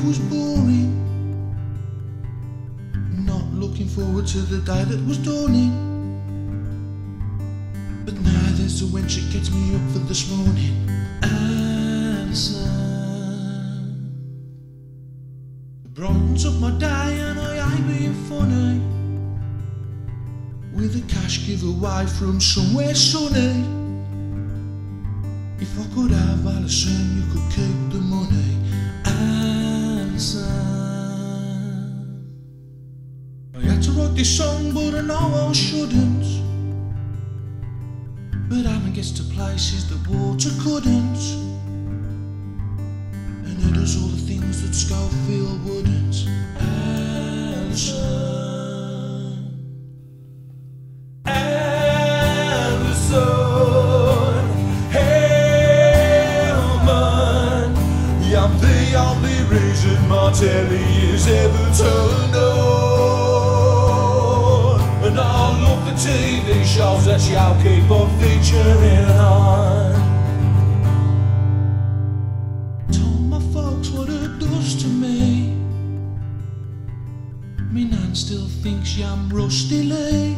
was boring, not looking forward to the day that was dawning. But now there's a wench that gets me up for this morning. Alison, it brightens up my day and I ain't being funny, with a cash giveaway from somewhere sunny. If I could have Alison, you could keep the money. Alison, I had to write this song but I know I shouldn't, but Alan gets to places that water couldn't, and he does all the things that Schofield wouldn't. Alison, I'm the only reason my telly is ever turned on, and I love the TV shows that y'all keep on featuring on. Told my folks what it does to me. Me nan still thinks I'm Rusty Lee.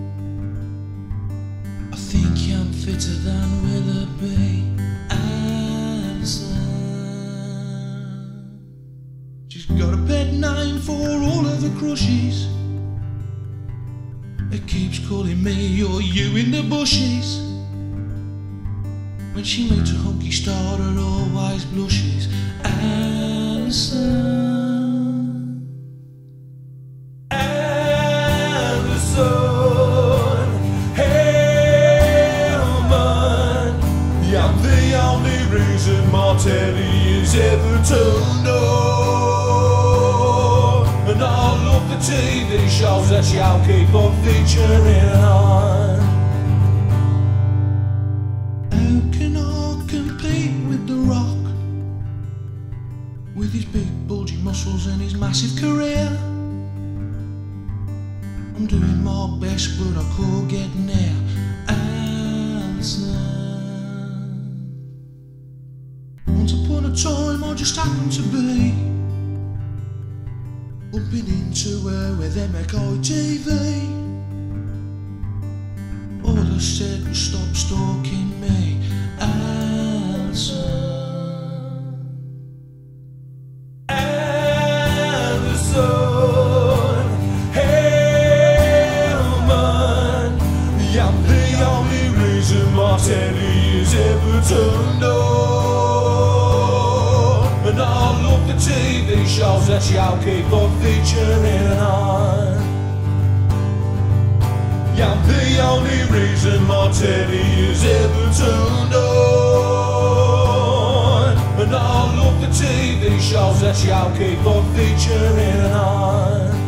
I think I'm fitter than Willoughby. Alison, she's got a pet name for all of the crushes. It keeps calling me or you in the bushes. When she meets a hunky star, it always blushes. Alison, Alison, Hellman, I'm the only reason my telly is ever turned on, and I love the TV shows that y'all keep on featuring on. How can I compete with The Rock, with his big bulgy muscles and his massive career? I'm doing my best but I could get near. Alison, once upon a time I just happened to be bumping into her with MKTV. All I said was stop stalking me. Alison, Alison, Hellman, I'm the only reason my telly is ever turned on, and I love the TV shows that y'all keep on featuring on. I'm the only reason my telly is ever turned on, and I love the TV shows that y'all keep on featuring on.